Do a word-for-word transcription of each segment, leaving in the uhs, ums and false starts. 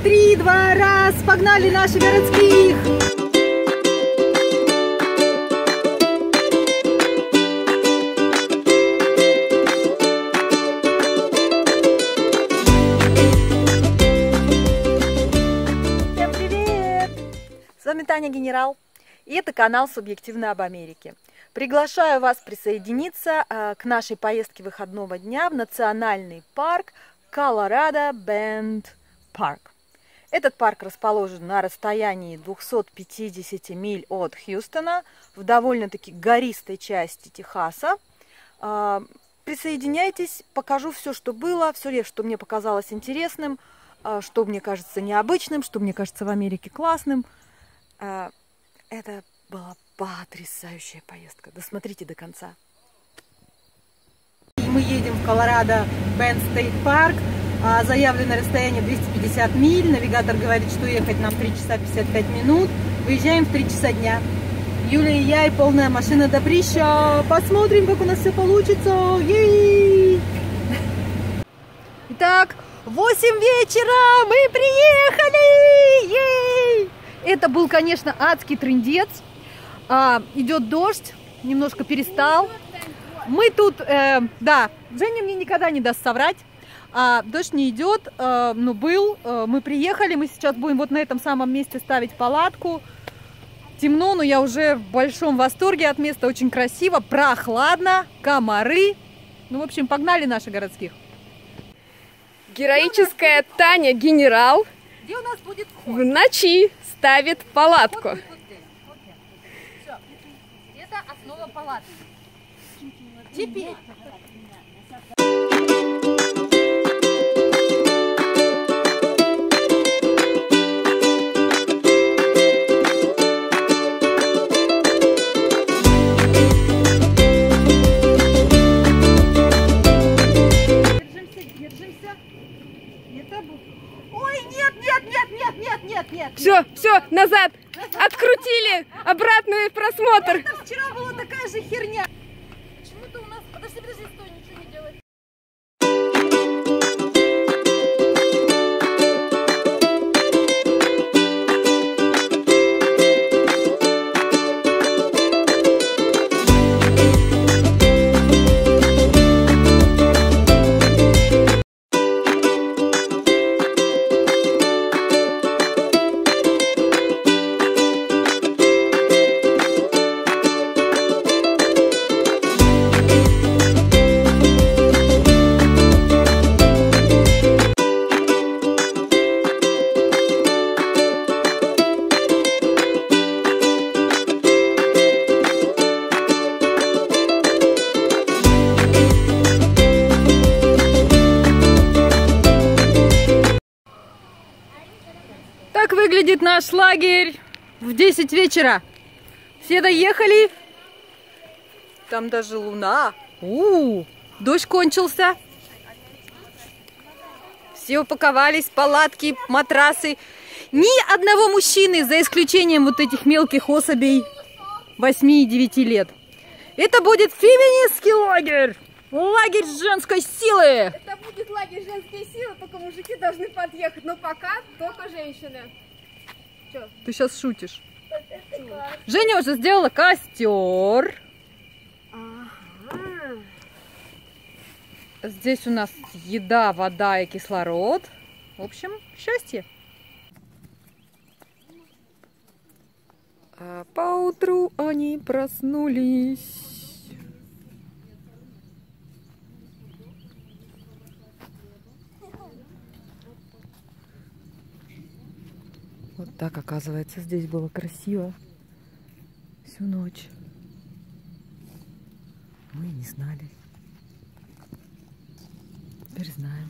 три, два, раз, погнали наши городских! Всем привет! С вами Таня Генерал, и это канал «Субъективно об Америке». Приглашаю вас присоединиться э, к нашей поездке выходного дня в национальный парк Колорадо Бенд Парк. Этот парк расположен на расстоянии двухсот пятидесяти миль от Хьюстона, в довольно-таки гористой части Техаса. Э, присоединяйтесь, покажу все, что было, все, что мне показалось интересным, э, что мне кажется необычным, что мне кажется в Америке классным. Э, это была потрясающая поездка. Досмотрите до конца. Мы едем в Колорадо Бенд Стейт Парк. Заявленное расстояние двести пятьдесят миль. Навигатор говорит, что ехать нам три часа пятьдесят пять минут. Выезжаем в три часа дня. Юля и я, и полная машина добрища. Посмотрим, как у нас все получится. Ей! Итак, восемь вечера. Мы приехали. Ей! Это был, конечно, адский трындец. А, идет дождь, немножко перестал. Мы тут, э, да, Женя мне никогда не даст соврать. А, дождь не идет, э, но был. Э, мы приехали, мы сейчас будем вот на этом самом месте ставить палатку. Темно, но я уже в большом восторге от места. Очень красиво, прохладно, комары. Ну, в общем, погнали наши городских. Героическая Таня Генерал Где у нас будет вход? в ночи ставит палатку. Вот, вот здесь. Вот здесь. Все. Это основа палатки. Теперь. Все, все, назад. Открутили обратный просмотр. Это вчера была такая же херня. Почему-то у нас... Подожди, подожди, стой, ничего не делай. Так выглядит наш лагерь в десять вечера. Все доехали. Там даже луна. У-у-у, дождь кончился. Все упаковались, палатки, матрасы. Ни одного мужчины, за исключением вот этих мелких особей восьми и девяти лет. Это будет феминистский лагерь. Лагерь женской силы. Это будет лагерь женской силы, только мужики должны подъехать. Но пока только женщины. Че? Ты сейчас шутишь. Женя уже сделала костер. Ага. Здесь у нас еда, вода и кислород. В общем, счастье. А поутру они проснулись. Вот так, оказывается, здесь было красиво всю ночь. Мы не знали. Теперь знаем.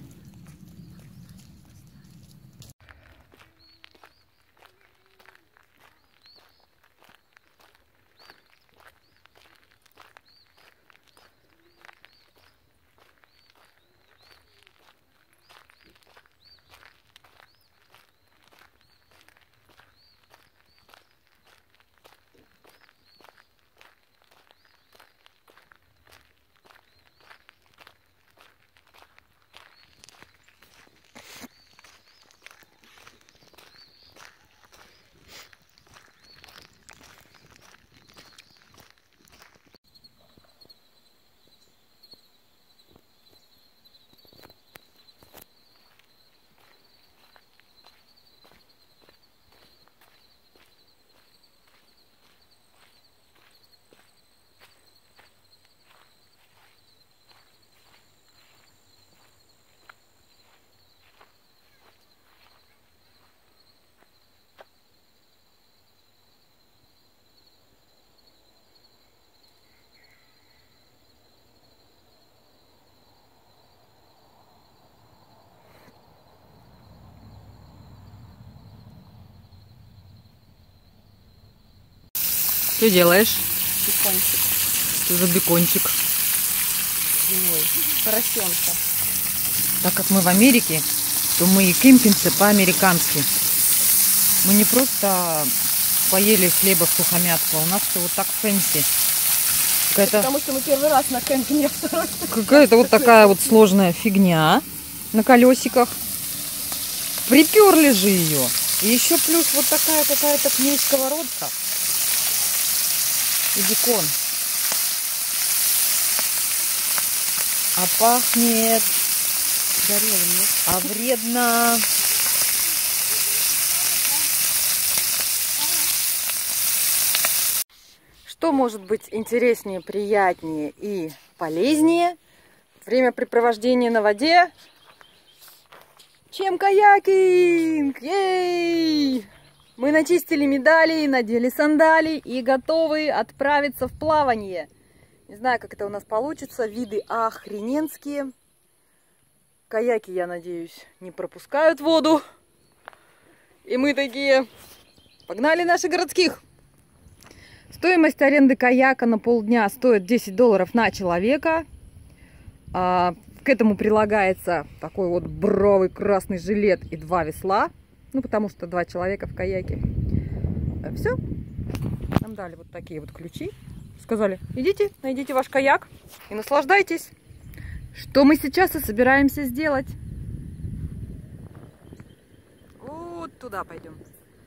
Что делаешь? Бекончик. Что за бекончик? Ой, поросенка. Так как мы в Америке, то мы и кемпимся по-американски. Мы не просто поели хлеба в сухомятку, а у нас все вот так фэнси. Какая-то... Потому что мы первый раз на кемпинге. Какая-то вот такая вот сложная фигня на колесиках. Приперли же ее. И еще плюс вот такая какая-то к ней сковородка. И бекон. А пахнет... Горелым, нет? А вредно. Что может быть интереснее, приятнее и полезнее времяпрепровождение на воде, чем каякинг? Ей! Мы начистили медали, надели сандали и готовы отправиться в плавание. Не знаю, как это у нас получится. Виды охрененские. Каяки, я надеюсь, не пропускают воду. И мы такие, погнали наших городских. Стоимость аренды каяка на полдня стоит десять долларов на человека. А, к этому прилагается такой вот бровый красный жилет и два весла. Ну, потому что два человека в каяке. Все. Нам дали вот такие вот ключи. Сказали, идите, найдите ваш каяк и наслаждайтесь. Что мы сейчас и собираемся сделать. Вот туда пойдем.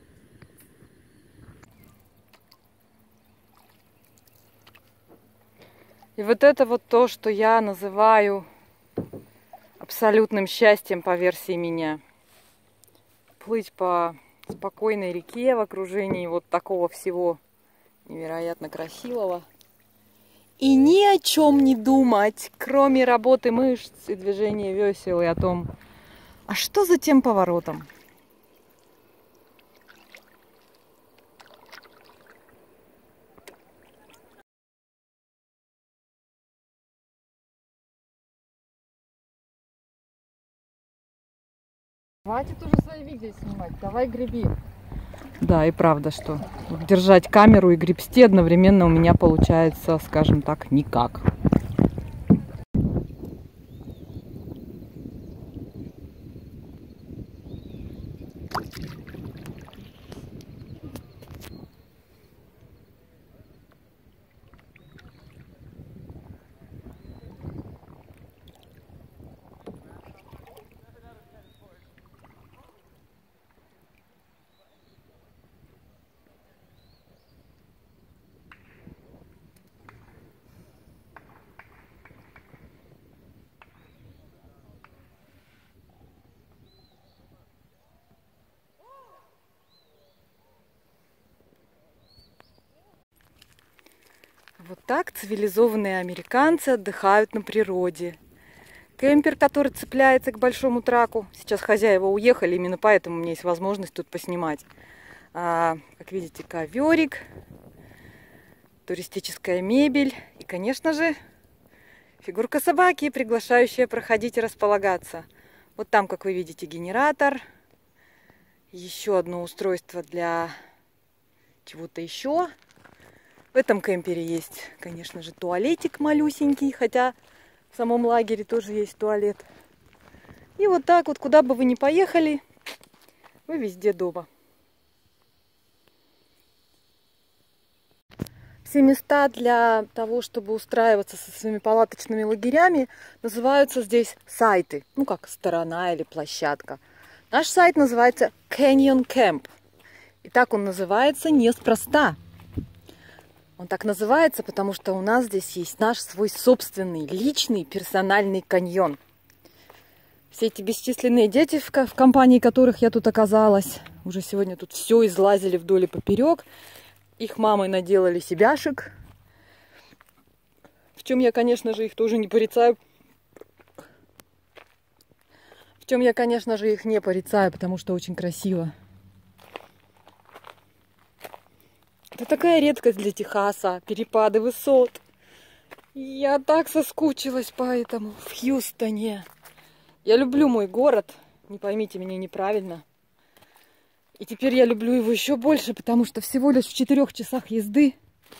И вот это вот то, что я называю абсолютным счастьем по версии меня. Плыть по спокойной реке в окружении вот такого всего невероятно красивого. И ни о чем не думать, кроме работы мышц и движения весел, и о том, а что за тем поворотом? Хватит уже свои видео снимать, давай греби. Да, и правда, что держать камеру и гребсти одновременно у меня получается, скажем так, никак. Вот так цивилизованные американцы отдыхают на природе. Кемпер, который цепляется к большому траку. Сейчас хозяева уехали, именно поэтому у меня есть возможность тут поснимать. А, как видите, коверик, туристическая мебель и, конечно же, фигурка собаки, приглашающая проходить и располагаться. Вот там, как вы видите, генератор. Еще одно устройство для чего-то еще. В этом кемпере есть, конечно же, туалетик малюсенький, хотя в самом лагере тоже есть туалет. И вот так вот, куда бы вы ни поехали, вы везде дома. Все места для того, чтобы устраиваться со своими палаточными лагерями, называются здесь сайты. Ну, как сторона или площадка. Наш сайт называется Canyon Camp. И так он называется неспроста. Он так называется, потому что у нас здесь есть наш свой собственный, личный, персональный каньон. Все эти бесчисленные дети, в компании которых я тут оказалась, уже сегодня тут все излазили вдоль и поперек. Их мамы наделали себяшек. В чем я, конечно же, их тоже не порицаю. В чем я, конечно же, их не порицаю, потому что очень красиво. Это такая редкость для Техаса, перепады высот. Я так соскучилась по этому в Хьюстоне. Я люблю мой город, не поймите меня неправильно. И теперь я люблю его еще больше, потому что всего лишь в четырех часах езды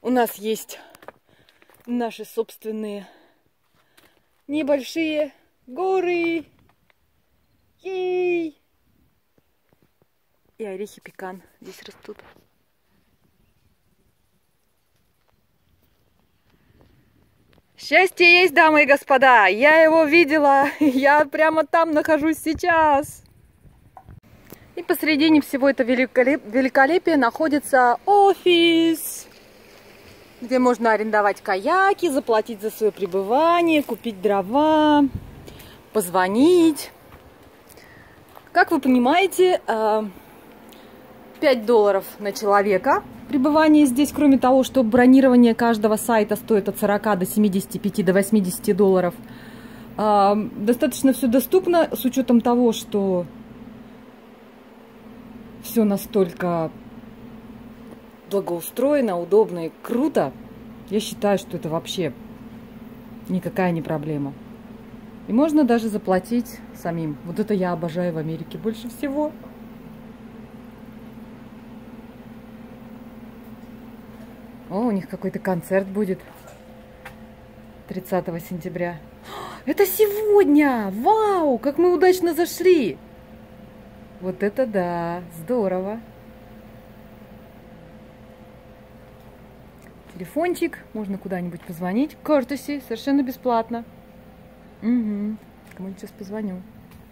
У нас есть наши собственные небольшие горы. Ей! И орехи пекан здесь растут. Счастье есть, дамы и господа! Я его видела! Я прямо там нахожусь сейчас! И посредине всего этого великолепия находится офис, где можно арендовать каяки, заплатить за свое пребывание, купить дрова, позвонить. Как вы понимаете, пять долларов на человека пребывание здесь, кроме того, что бронирование каждого сайта стоит от сорока до семидесяти пяти до восьмидесяти долларов. Достаточно все доступно, с учетом того, что все настолько благоустроено, удобно и круто. Я считаю, что это вообще никакая не проблема. И можно даже заплатить самим. Вот это я обожаю в Америке больше всего. О, у них какой-то концерт будет тридцатого сентября. Это сегодня! Вау! Как мы удачно зашли! Вот это да! Здорово! Телефончик, можно куда-нибудь позвонить. Courtesy, совершенно бесплатно. Угу. Кому-нибудь сейчас позвоню.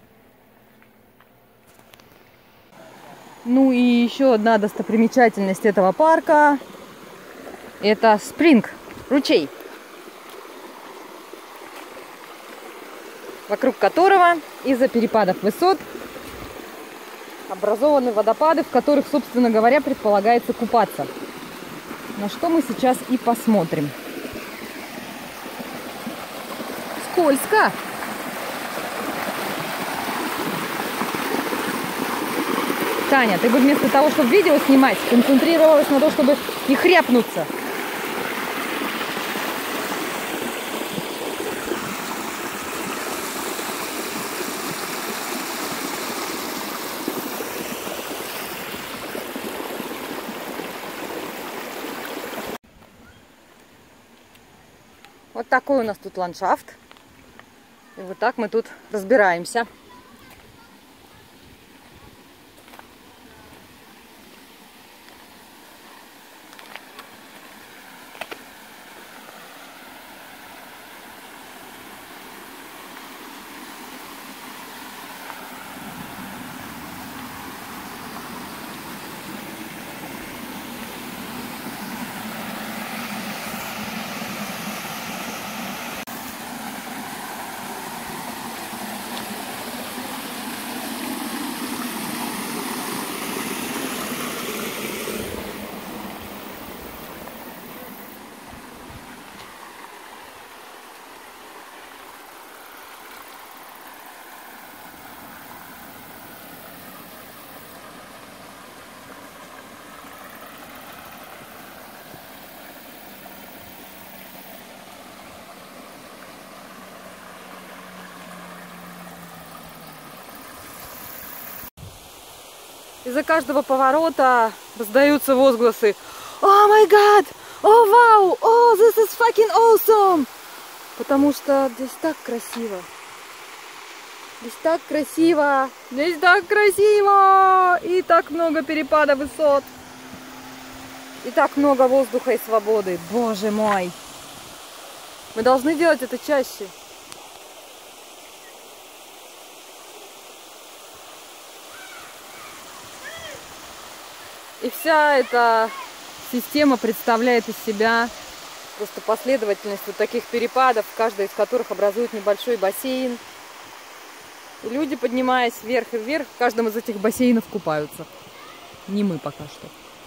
Ну и еще одна достопримечательность этого парка. Это спринг, ручей, вокруг которого из-за перепадов высот образованы водопады, в которых, собственно говоря, предполагается купаться. На что мы сейчас и посмотрим. Скользко! Таня, ты бы вместо того, чтобы видео снимать, концентрировалась на том, чтобы не хряпнуться. Вот такой у нас тут ландшафт. И вот так мы тут разбираемся. Из-за каждого поворота раздаются возгласы: «О май гад! О вау! О, this is fucking awesome!» Потому что здесь так красиво. Здесь так красиво. Здесь так красиво. И так много перепада высот. И так много воздуха и свободы. Боже мой. Мы должны делать это чаще. И вся эта система представляет из себя просто последовательность вот таких перепадов, каждый из которых образует небольшой бассейн. И люди, поднимаясь вверх и вверх, в каждом из этих бассейнов купаются. Не мы пока что.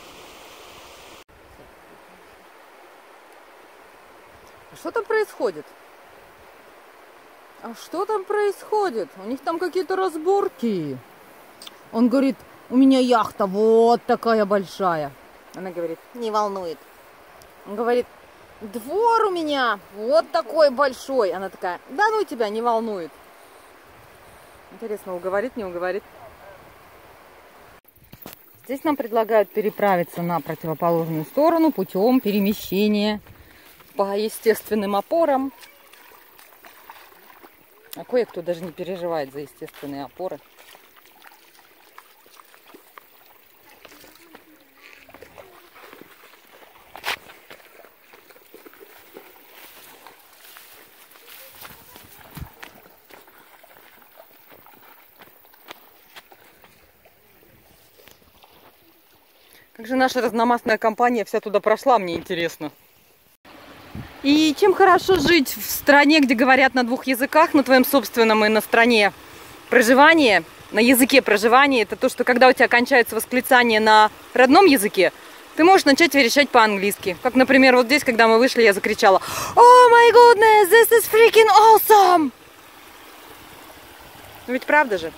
А что там происходит? А что там происходит? У них там какие-то разборки. Он говорит: у меня яхта вот такая большая. Она говорит: не волнует. Он говорит: двор у меня вот такой большой. Она такая: да ну тебя, не волнует. Интересно, уговорит, не уговорит? Здесь нам предлагают переправиться на противоположную сторону путем перемещения по естественным опорам. А кое-кто даже не переживает за естественные опоры. Как же наша разномастная компания вся туда прошла, мне интересно. И чем хорошо жить в стране, где говорят на двух языках, на твоем собственном и на стране проживания, на языке проживания, это то, что когда у тебя кончается восклицание на родном языке, ты можешь начать верещать по-английски. Как, например, вот здесь, когда мы вышли, я закричала: "Oh my goodness, this is freaking awesome!" Ну ведь правда же?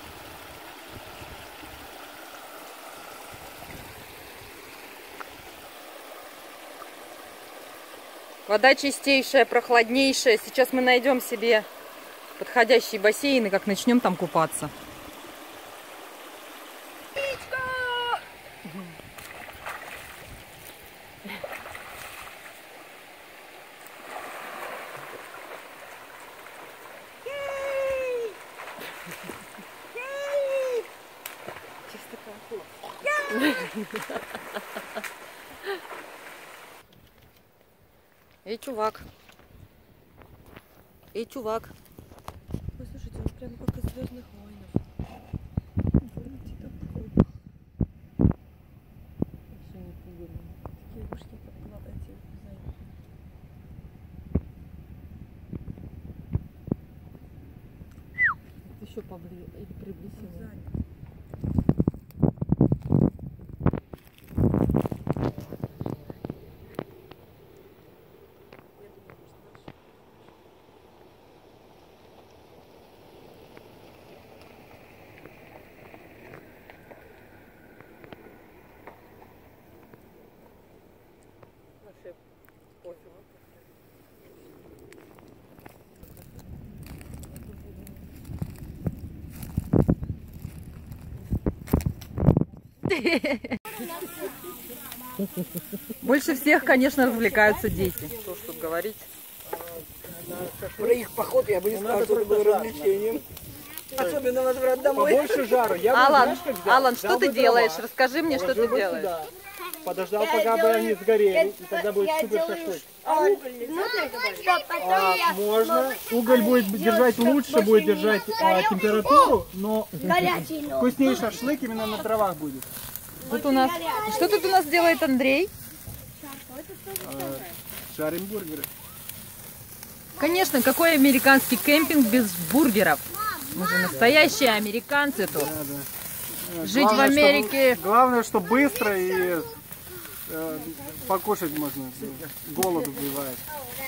Вода чистейшая, прохладнейшая. Сейчас мы найдем себе подходящий бассейн и как начнем там купаться. Эй, чувак. Эй, чувак. Ой, слушайте, он прям как из «Звездных войнов». Помните такой? Вообще не пугали. Такие ушки, как эти зайки. Еще поближе или приблизительно. Больше всех, конечно, развлекаются дети. Что ж тут говорить? Про их поход я бы не сказал, что это было развлечением. Особенно возврат домой. Побольше жару. Я бы, Алан, знаешь, как взял? Алан, что Взял ты бы делаешь? дрова, Расскажи мне, что ты положил бы делаешь. сюда, подождал, пока бы они сгорели, и тогда будет супер шашлык. А, можно. Уголь будет держать лучше, будет держать а, температуру, но вкуснее шашлык именно на дровах будет. Тут у нас... Что тут у нас делает Андрей? А, жарим бургеры. Конечно, какой американский кемпинг без бургеров? Мы же настоящие американцы тут. Да, да. Жить Главное, в Америке... Что, главное, что быстро и э, покушать можно. Голод убивает.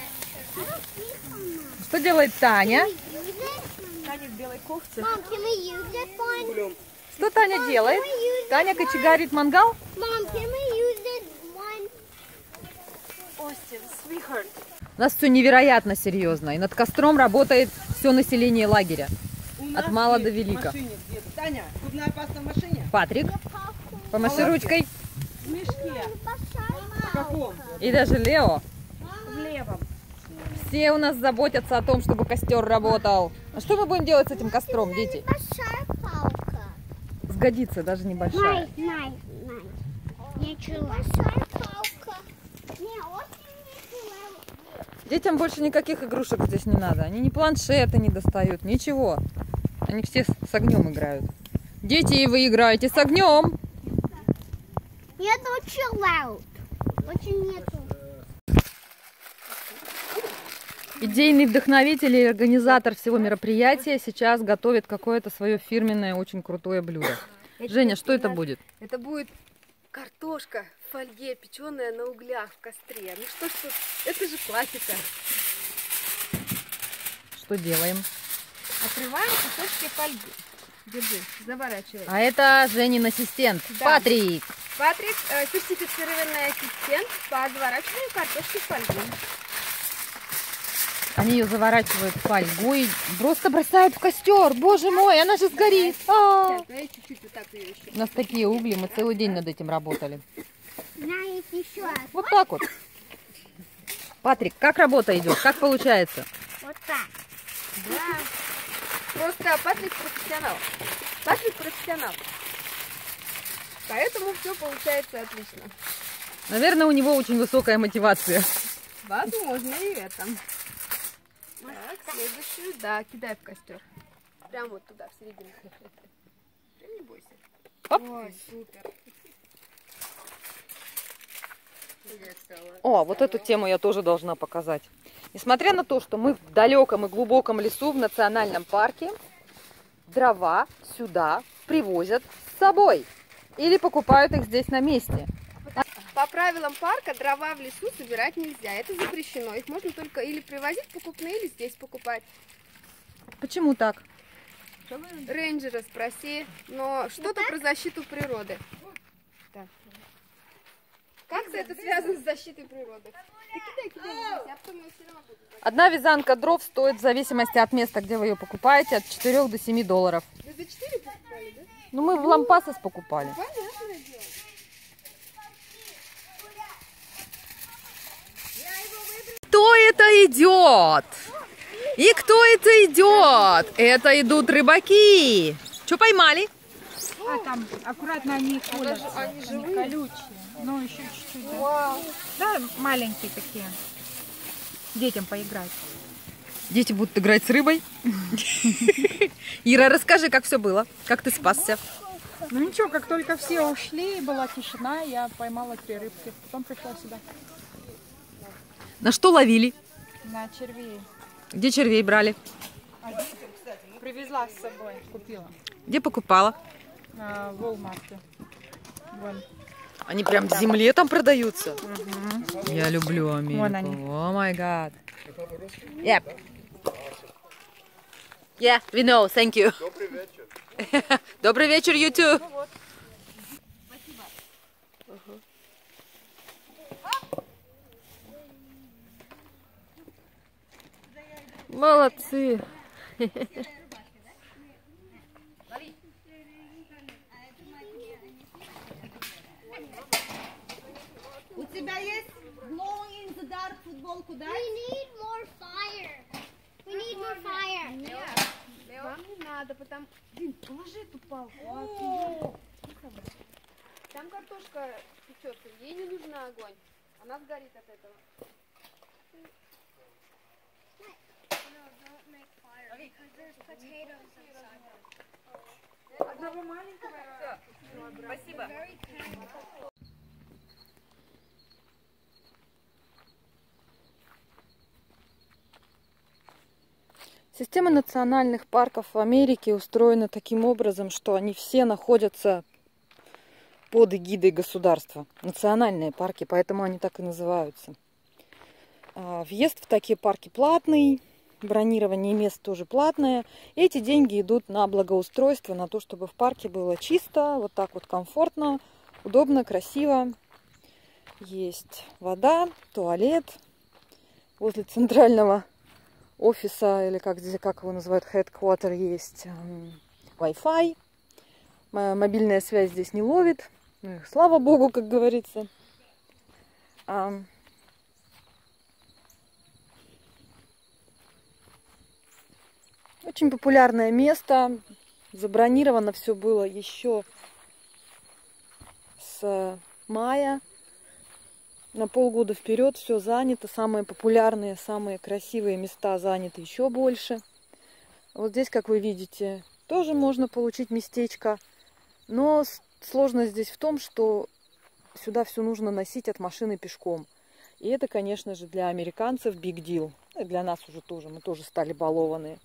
Что делает Таня? Таня в белой кофте. Mom, can we use this one? Что Таня делает? Таня кочегарит мангал? Mom, can we use this one? Остин, sweetheart. У нас все невероятно серьезно. И над костром работает все население лагеря. От мала до велика. Таня, зубная паста в машине? Патрик, помаши ручкой. В мешке. В каком? И даже Лео. В левом. Все у нас заботятся о том, чтобы костер работал. А что мы будем делать с этим костром, дети? Большая палка. Сгодится, даже небольшая. Най, най, най. Ничего. Большая палка. Не, очень ничего. Детям больше никаких игрушек здесь не надо. Они ни планшеты не достают, ничего. Они все с огнем играют. Дети, вы играете с огнем. Нет, очень loud. Очень нету. Идейный вдохновитель и организатор всего мероприятия сейчас готовит какое-то свое фирменное, очень крутое блюдо. Женя, что это будет? Это будет картошка в фольге, печеная на углях в костре. Ну что ж тут, это же классика. Что делаем? Отрываем кусочки фольги. Держи, заворачивай. А это Женин ассистент, Да. Патрик. Патрик, э, сертифицированный ассистент по заворачиванию картошки в фольгу. Они ее заворачивают в фольгу и просто бросают в костер. Боже мой, она же сгорит. А-а-а. Давай чуть-чуть вот так ее еще. У нас такие угли, мы целый день над этим работали. Знаете, еще Вот так вот. Патрик, как работа идет? Как получается? вот так. Да. Просто Патрик профессионал. Патрик профессионал. Поэтому все получается отлично. Наверное, у него очень высокая мотивация. Возможно, и это. Так, следующую, да, кидай в костер. Прямо вот туда, в середину. Ты не бойся. Оп. Ой, супер. О, вот эту тему я тоже должна показать. Несмотря на то, что мы в далеком и глубоком лесу в национальном парке, дрова сюда привозят с собой. Или покупают их здесь на месте. По правилам парка дрова в лесу собирать нельзя. Это запрещено. Их можно только или привозить покупные, или здесь покупать. Почему так? Рейнджера спроси. Но что-то про защиту природы. Так. Как-то это связано с защитой природы. Ты кидай, кидай, а потом я все равно буду. Одна вязанка дров стоит в зависимости от места, где вы ее покупаете, от четырёх до семи долларов. Вы за четыре покупали, да? Ну, мы в Лампасос покупали. Понятное дело. Кто это идет? И кто это идет? Это идут рыбаки. Что поймали? А там аккуратно они колятся, Они они живые? колючие. Ну, еще чуть-чуть. Да. Вау. Да, маленькие такие. Детям поиграть. Дети будут играть с рыбой. Ира, расскажи, как все было. Как ты спасся? Ну ничего, как только все ушли, была тишина, я поймала три рыбки. Потом пришла сюда На что ловили? на червей. Где червей брали? Привезла с собой, купила Где покупала? а, в Walmart. Вон. Они прям в земле там продаются? Я люблю Америку. Вон они. О май гад. Yep. Yeah, we know, thank you. Добрый вечер. Добрый вечер, you too. Молодцы. У тебя есть glow in the dark футболку, да? We need more fire. We need more fire. Вам не надо, потому... Блин, положи эту палку. Там картошка печется, ей не нужен огонь. Она сгорит от этого. Одного маленького. Спасибо. Система национальных парков в Америке устроена таким образом, что они все находятся под эгидой государства. Национальные парки, поэтому они так и называются. Въезд в такие парки платный, бронирование мест тоже платное. И эти деньги идут на благоустройство, на то, чтобы в парке было чисто, вот так вот комфортно, удобно, красиво. Есть вода, туалет возле центрального офиса, или как здесь, как его называют, headquarter, есть Wi-Fi. Мобильная связь здесь не ловит. Слава богу, как говорится. Очень популярное место. Забронировано все было еще с мая. На полгода вперед все занято. Самые популярные, самые красивые места заняты еще больше. Вот здесь, как вы видите, тоже можно получить местечко. Но сложность здесь в том, что сюда все нужно носить от машины пешком. И это, конечно же, для американцев big deal. И для нас уже тоже. Мы тоже стали балованные.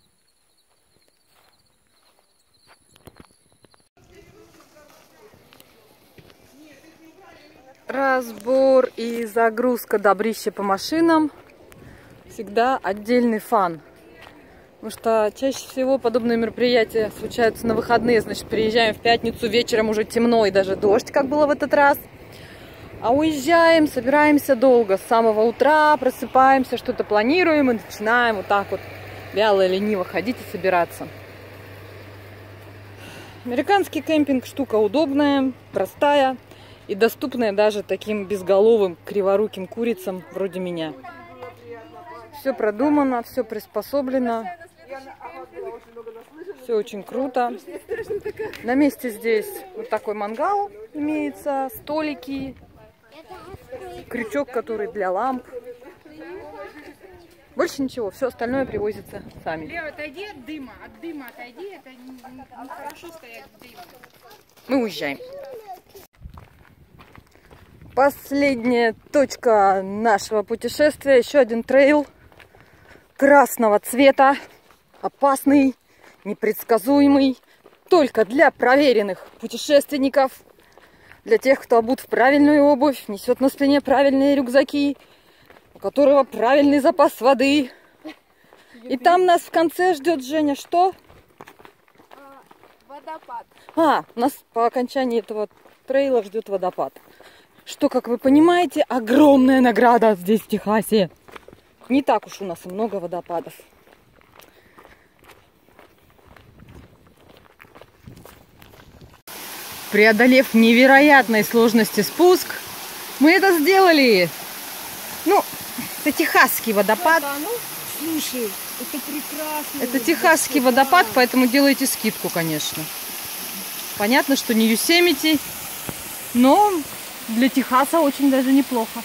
Разбор и загрузка добрища по машинам всегда отдельный фан. Потому что чаще всего подобные мероприятия случаются на выходные. Значит, приезжаем в пятницу вечером, уже темно и даже дождь, как было в этот раз. А уезжаем, собираемся долго. С самого утра просыпаемся, что-то планируем и начинаем вот так вот вяло и лениво ходить и собираться. Американский кемпинг штука удобная, простая и доступная даже таким безголовым, криворуким курицам вроде меня. Все продумано, все приспособлено. Все очень круто. На месте здесь вот такой мангал имеется, столики, крючок, который для ламп. Больше ничего, все остальное привозится сами. Лео, отойди от дыма, от дыма отойди, это нехорошо стоять в дыме. Мы уезжаем. Последняя точка нашего путешествия. Еще один трейл красного цвета. Опасный, непредсказуемый. Только для проверенных путешественников. Для тех, кто обут в правильную обувь, несет на спине правильные рюкзаки, у которого правильный запас воды. И там нас в конце ждет, Женя, что? Водопад. А, нас по окончании этого трейла ждет водопад. Что, как вы понимаете, огромная награда здесь, в Техасе. Не так уж у нас и много водопадов. Преодолев невероятной сложности спуск, мы это сделали. Ну, это техасский водопад. Слушай, это прекрасно. Это техасский водопад, поэтому делайте скидку, конечно. Понятно, что не Юсемити, но для Техаса очень даже неплохо.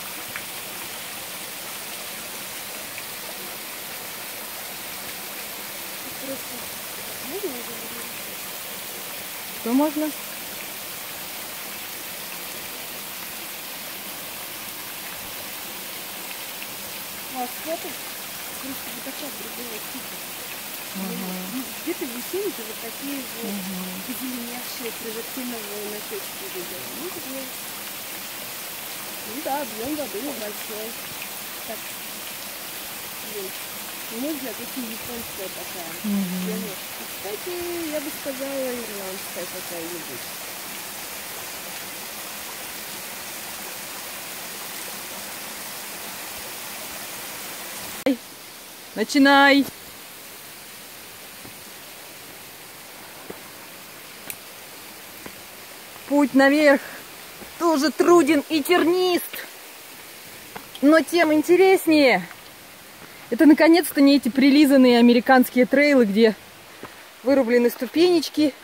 Что можно? Где-то в Юсемите вот такие вот позеленевшие прожектиновые носочки видела. Ну, где? Ну да, объем воды небольшой. Так, есть. Музыка такие японская такая. Mm-hmm. Кстати, я бы сказала, ирландская какая-нибудь. Начинай! Путь наверх тоже труден и тернист, но тем интереснее. Это наконец-то не эти прилизанные американские трейлы, где вырублены ступенечки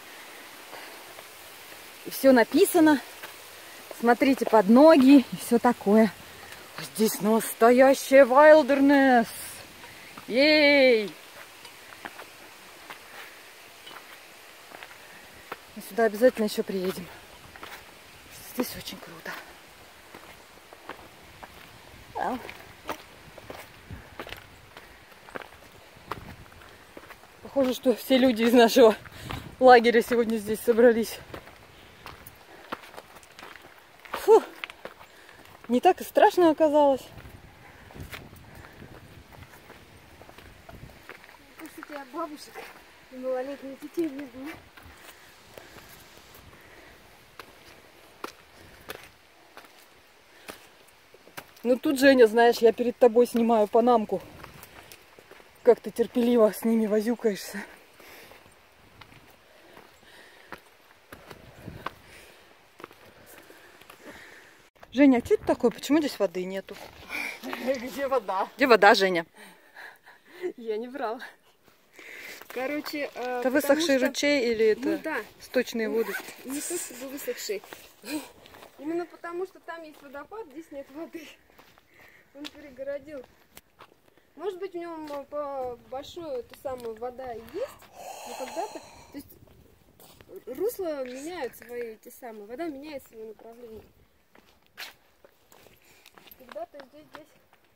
и все написано. Смотрите под ноги и все такое. Здесь настоящая wilderness. Ей! Мы сюда обязательно еще приедем. Здесь очень круто. А. Похоже, что все люди из нашего лагеря сегодня здесь собрались. Фу! Не так и страшно оказалось. Слушайте, я бабушек и малолетних детей везу. Ну тут, Женя, знаешь, я перед тобой снимаю панамку. Как ты терпеливо с ними возюкаешься. Женя, а что это такое? Почему здесь воды нету? Где вода? Где вода, Женя? Я не брала. Короче, э, Это высохший что... ручей или это ну, да. сточные воды? Не то, чтобы высохший. Именно потому, что там есть водопад, здесь нет воды. Он перегородил. Может быть, в нем по большую ту самую вода и есть, но когда-то... То есть русла меняют свои те самые, вода меняет свое направление. Когда-то здесь, здесь...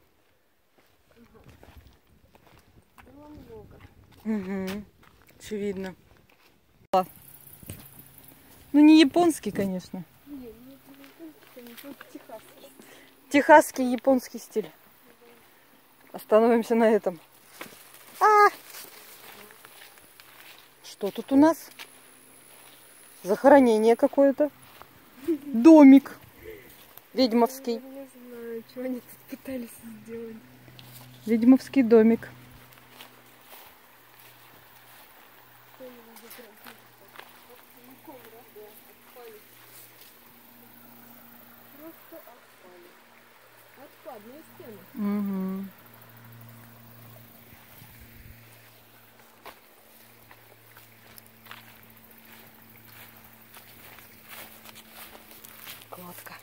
Ага. Было много. Угу. Очевидно. Ну не японский, конечно. Не, не японский, это техасский. Техасский японский стиль. Остановимся на этом. А! Что тут у нас? Захоронение какое-то. Домик. Ведьмовский. Я не знаю, что они тут пытались сделать. Ведьмовский домик. Отпадные стены. Угу. Кладка.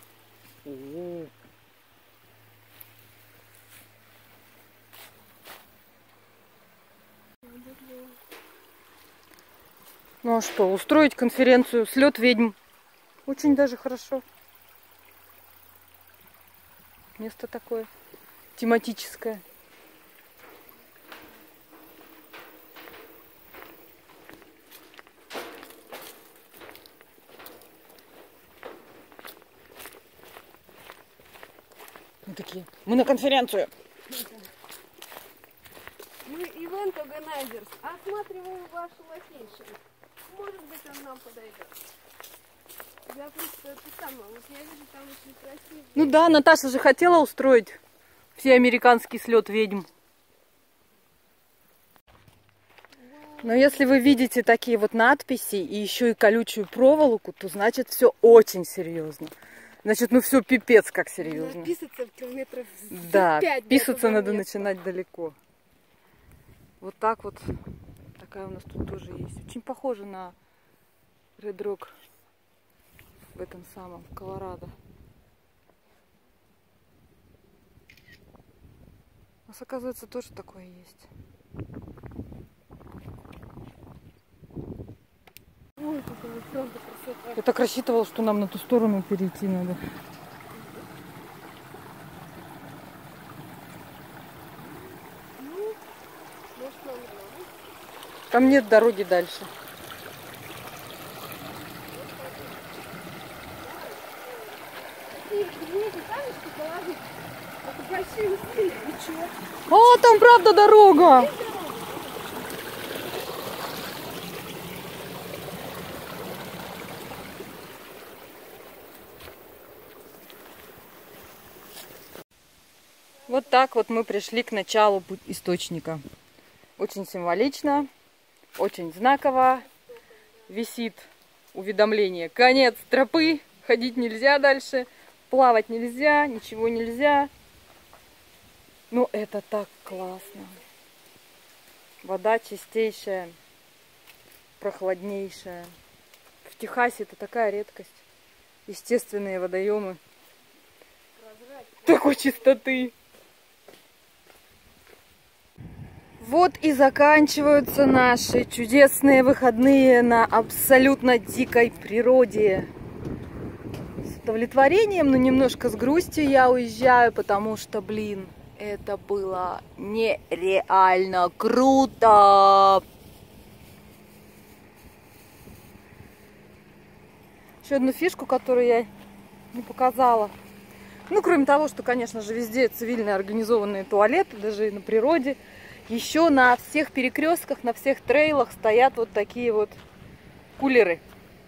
Ну а что, устроить конференцию «Слет ведьм». Очень даже хорошо. Место такое тематическое. Мы такие, мы на конференцию. Мы event organizers. Осматриваем вашу локейшн. Может быть, он нам подойдет. Я просто это самое. Вот я вижу, там очень красиво. Ну да, Наташа же хотела устроить всеамериканский слет ведьм. Но если вы видите такие вот надписи и еще и колючую проволоку, то значит все очень серьезно. Значит, ну все пипец как серьезно. Писаться в километров Да, пять. писаться надо начинать далеко. Вот так вот. Такая у нас тут тоже есть. Очень похоже на Red Rock в этом самом, в Колорадо. У нас, оказывается, тоже такое есть. Ой, какая правда красота. Я так рассчитывала, что нам на ту сторону перейти надо. Ну, может, нам надо. Там нет дороги дальше. И эти камешки положить. Это большие усилия. Ничего. О, там правда дорога! Вот так вот мы пришли к началу источника. Очень символично, очень знаково. Висит уведомление: конец тропы, ходить нельзя дальше, плавать нельзя, ничего нельзя. Ну это так классно. Вода чистейшая, прохладнейшая. В Техасе это такая редкость. Естественные водоемы такой чистоты. Вот и заканчиваются наши чудесные выходные на абсолютно дикой природе. С удовлетворением, но немножко с грустью я уезжаю, потому что, блин, это было нереально круто. Еще одну фишку, которую я не показала. Ну, кроме того, что, конечно же, везде цивильно организованные туалеты, даже и на природе. Еще на всех перекрестках, на всех трейлах стоят вот такие вот кулеры.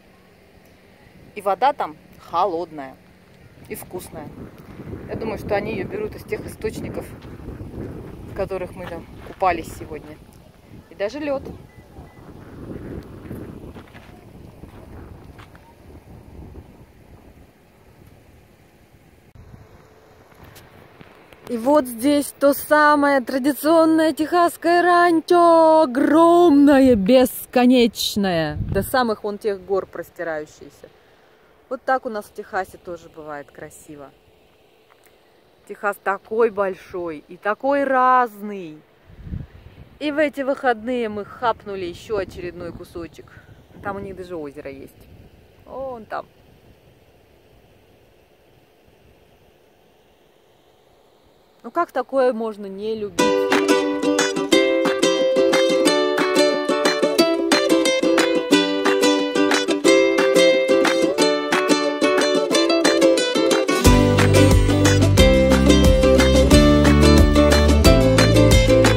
И вода там холодная и вкусная. Я думаю, что они ее берут из тех источников, в которых мы там купались сегодня. И даже лед. И вот здесь то самое традиционное техасское ранчо, огромное, бесконечное, до самых вон тех гор простирающееся. Вот так у нас в Техасе тоже бывает красиво. Техас такой большой и такой разный. И в эти выходные мы хапнули еще очередной кусочек. Там у них даже озеро есть. Вон там. Ну как такое можно не любить?